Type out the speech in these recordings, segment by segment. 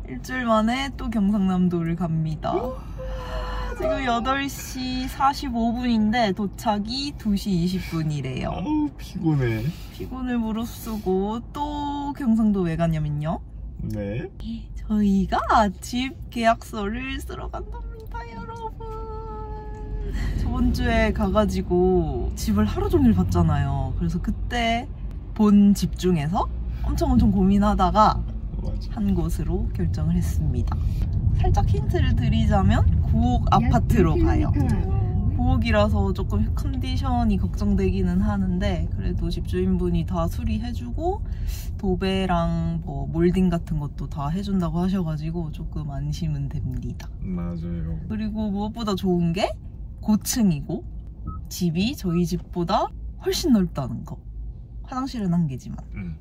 일주일 만에 또 경상남도를 갑니다. 지금 8시 45분인데 도착이 2시 20분이래요. 아우 피곤해. 피곤을 무릅쓰고 또 경상도 왜 가냐면요. 네. 저희가 집 계약서를 쓰러 간답니다, 여러분. 저번 주에 가가지고 집을 하루 종일 봤잖아요. 그래서 그때 본 집 중에서 엄청 고민하다가 한 곳으로 결정을 했습니다. 살짝 힌트를 드리자면 9억 아파트로 가요. 9억이라서 조금 컨디션이 걱정되기는 하는데 그래도 집주인분이 다 수리해주고 도배랑 뭐 몰딩 같은 것도 다 해준다고 하셔가지고 조금 안심은 됩니다. 맞아요. 그리고 무엇보다 좋은 게 고층이고 집이 저희 집보다 훨씬 넓다는 거. 화장실은 한 개지만.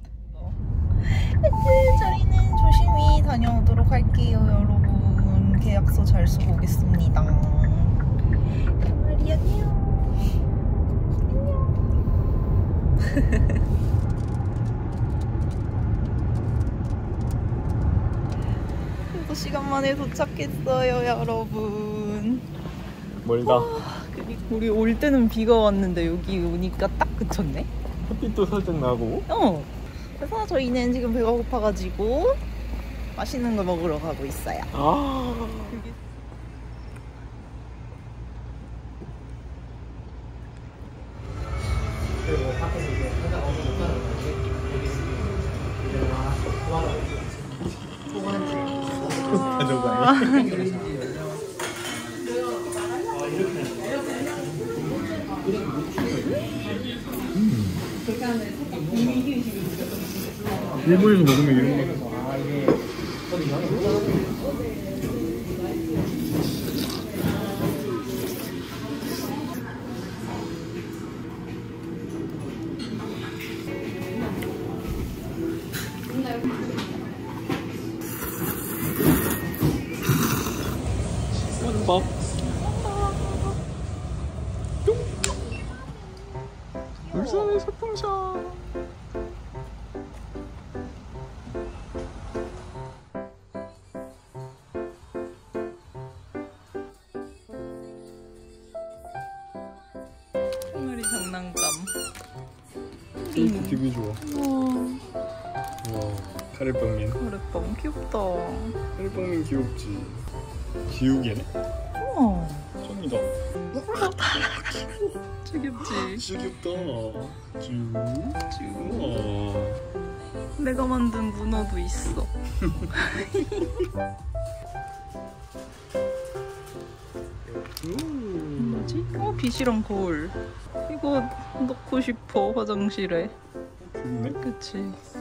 저희는 조심히 다녀오도록 할게요, 여러분. 계약서 잘 쓰고 오겠습니다. 마리 안녕. 안녕. 6시간 만에 도착했어요, 여러분. 멀다. 그리고 우리 올 때는 비가 왔는데 여기 오니까 딱 그쳤네. 햇빛도 살짝 나고. 그래서 저희는 지금 배가 고파가지고 맛있는 거 먹으러 가고 있어요. 일본에서 먹으면 이런 거. 밥. 울산의 소품샵. 콩알이 장난감. 되게 좋아. 와, 카레빵민. 카레빵 귀엽다. 카레빵민 귀엽지. 지우개네? 우와. 짱이다. 진짜 귀엽지? 진짜 귀엽다. 우와. 내가 만든 문어도 있어. 뭐지? 빛이랑 거울. 이거 넣고 싶어, 화장실에. 좋네. 그치?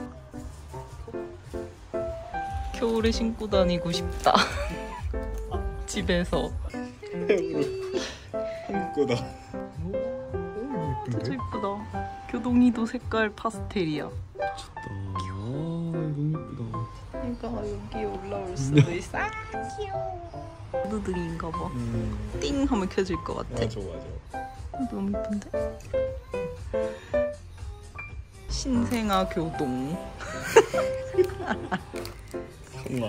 겨울에 신고 다니고 싶다. 집에서. 한국 거다. 진짜 예쁘다. 교동이도 색깔 파스텔이야. 미쳤다. 너무 예쁘다. 얘가 여기에 올라올 수도 있어. 아, 귀여워. 모드들인가 봐. 띵 하면 켜질 것 같아. 맞아. 너무 예쁜데? 신생아 교동. 엄마.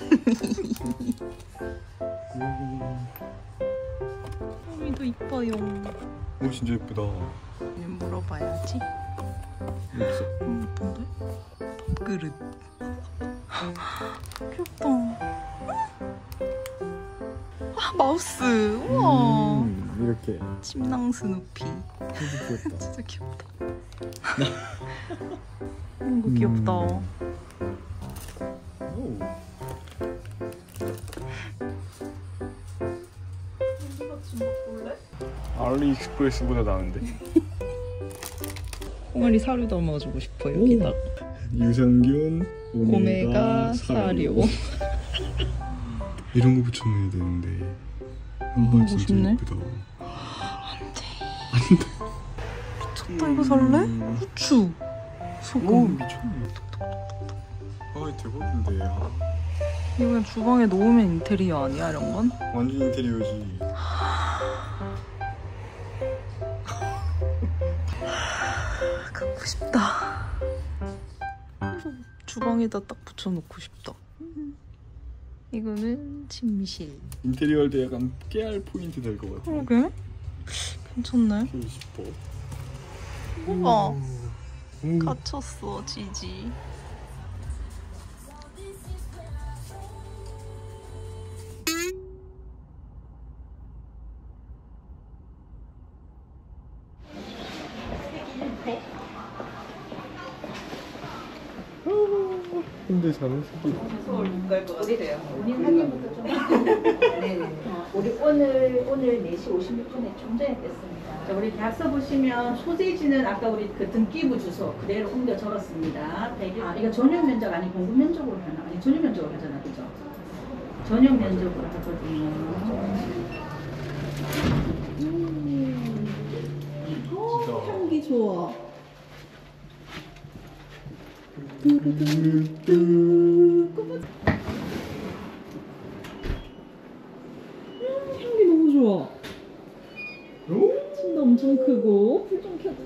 여기도 이뻐요. 오 진짜 예쁘다. 물어봐야지. 없어. 예쁜데? 밥그릇. 귀엽다. 아, 마우스. 우와. 이렇게. 침낭 스누피. 되게 귀엽다. 진짜 귀엽다. 이거 귀엽다. 오. 알리익스프레스보다 나은데? 홍아리 사료 담아주고 싶어 여기다. 유산균, 오메가 사료. 이런 거 붙여놔야 되는데. 먹고 진짜 싶네. 예쁘다. 안돼. 미쳤다. 이거 살래? 후추. 오 소금. 미쳤네. 아 대박인데. 이거 그냥 주방에 놓으면 인테리어 아니야 이런 건? 완전 인테리어지. 갖고 싶다. 주방에다 딱 붙여놓고 싶다. 이거는 침실. 인테리어 할 때 약간 깨알 포인트 될 것 같아. 그러게? 괜찮네. 키우고 싶어. 우와. 갇혔어, 지지. 근데 잠수기 서울 못 갈 것 같아요. 우리 한일부터 좀. 네네. 우리 오늘 4시 56분에 충전했습니다. 자, 우리 계약서 보시면 소재지는 아까 우리 그 등기부 주소 그대로 옮겨 적었습니다. 이거 전용 면적 아니 공급 면적으로 하나? 아니 전용 면적으로 하잖아, 그죠? 전용 면적으로 하거든요. 향기 좋아. 향기 너무 좋아. 침대 엄청 크고 불 좀 켜줘.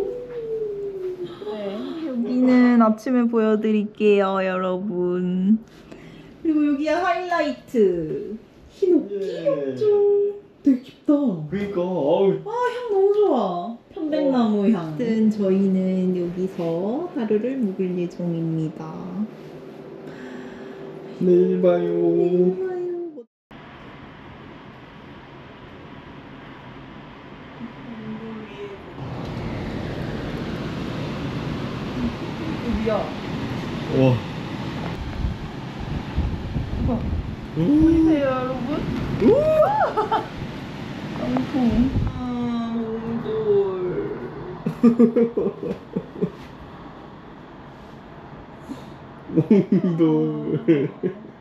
네, 여기는 아침에 보여드릴게요, 여러분. 그리고 여기가 하이라이트. 흰옥기 협조. 되게 깊다. 그러니까 아우 향 너무 좋아. 편백나무 향. 아무튼 저희는 여기서 하루를 묵을 예정입니다. 내일 봐요. 여기야. 와. 보이세요, 여러분? 깡통. 몽돌. 몽돌.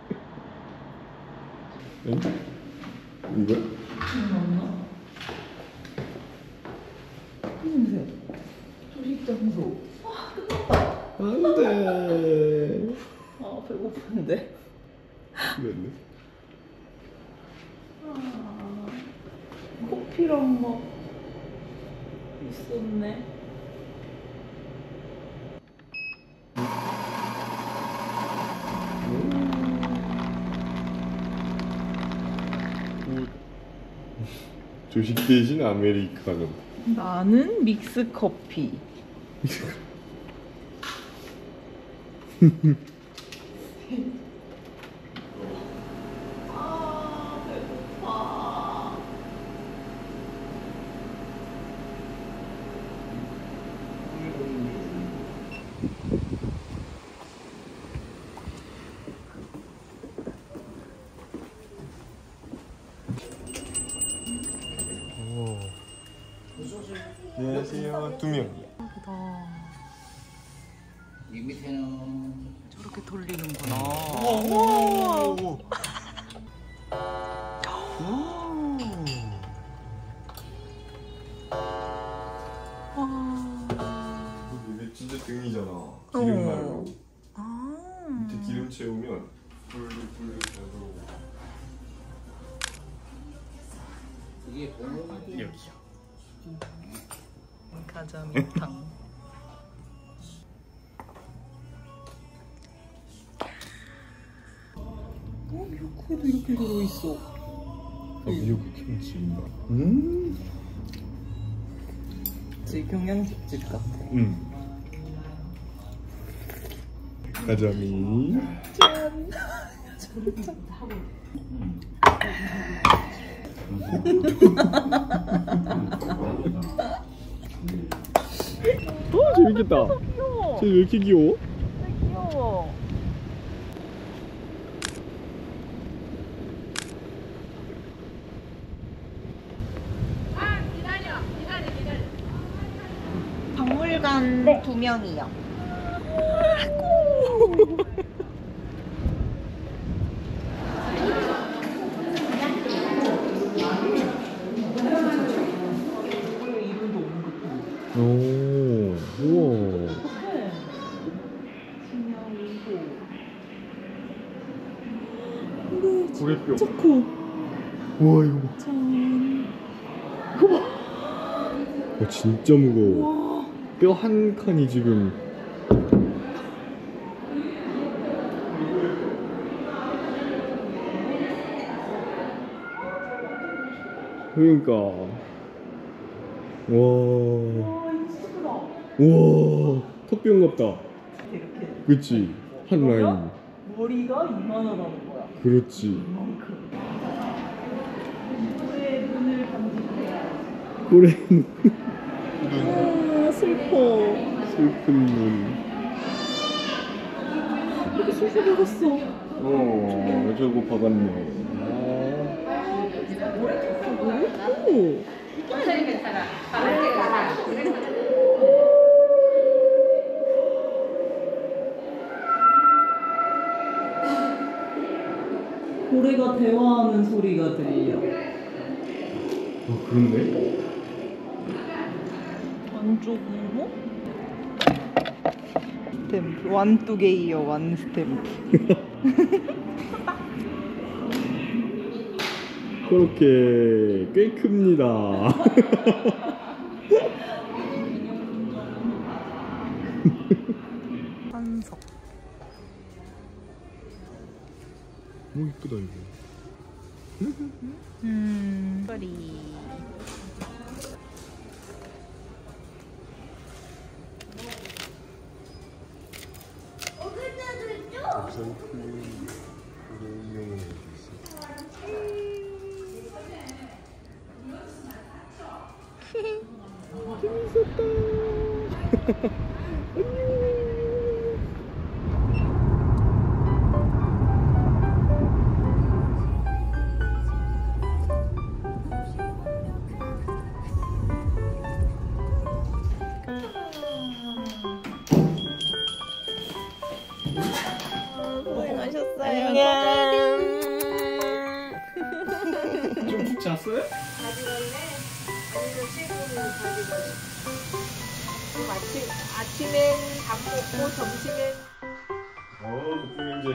이거? 맞나? 냄새. 조식 장소. 안돼. 배고픈데. 그랬네. 커피랑 막 있었네. 조식 대신 아메리카노. 나는 믹스 커피. 배고파. 안녕하세요. 2명. 이 밑에는 저렇게 돌리는구나. 오. 이게 진짜 등이잖아. 기름말로. 밑에 기름 채우면 불룩불룩 잘 들어오고. 이게 공룡 여기요. 가자미탕. 미역국에도 이렇게 들어있어. 미역국 김치인가? 그치, 경양식집 같아. 가자미. 짠. 재밌겠다. 귀여워. 쟤 왜 이렇게 귀여워? 귀여워. 박물관 2명이요. 오, 우와. 고개뼈. 진짜 커. 우와, 이거 봐. 짠. 진짜 무거워. 와. 뼈 한 칸이 지금. 그러니까. 와. 와 이거 진짜 크다. 우와. 턱비용 같다. 이렇게 그치? 한 라인. 그러면 머리가 이만하다는 거야. 그렇지. 이만큼. 왜 눈을 감지해야 그래. 아 슬퍼. 슬픈 눈. 이렇게 술술 먹었어. 저거 박았네. 오. 고래가 대화하는 소리가 들려. 그렇네? 안쪽으로 스탬프 완뚜게이어 완 스탬프. 그렇게 꽤 큽니다. 한석. 너무 이쁘다 이거. 소리. 우선 큰 인형을 해줄 수 있어. 재밌었다. 고생하셨어요. 좀 푹 잤어요? 아침엔 밥 먹고 점심엔 국민경제.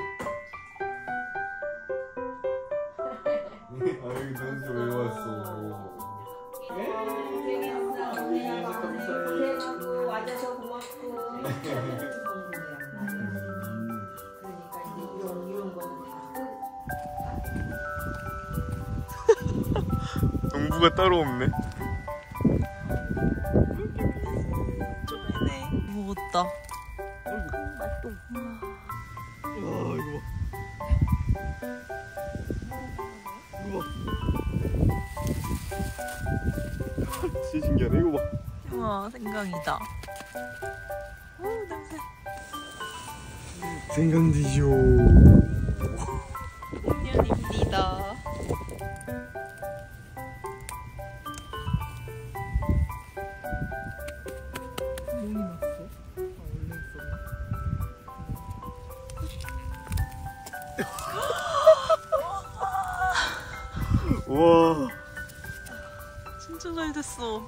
아유, 너한테 왜 왔어? 고생하고 와줘서 고맙고 그러니까 이제 이런 거는 다 농부가 따로 없네. 쪼매네. 먹었다. 맛도 와, 이거 봐. 이거 봐. 진짜 신기하네. 이거 봐. 우와 생강이다. 오 냄새. 생강 드시오. 인연입니다. 몸이 났어? 원래 있었나? 우와. 진짜 잘 됐어.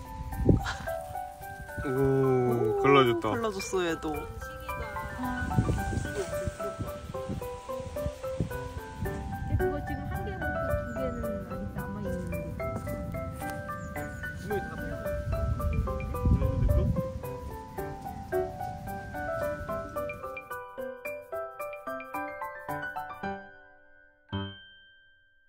오, 갈라졌다. 발라줬어 얘도.